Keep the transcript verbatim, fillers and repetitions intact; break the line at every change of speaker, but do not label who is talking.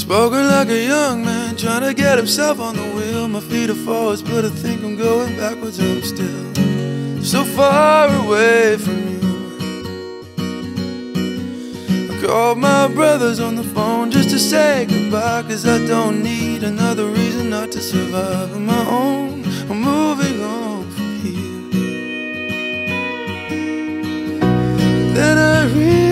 Spoken like a young man trying to get himself on the wheel. My feet are forwards, but I think I'm going backwards. I'm still so far away from you. I called my brothers on the phone just to say goodbye, 'cause I don't need another reason not to survive on my own. I'm moving on from here. Then I realized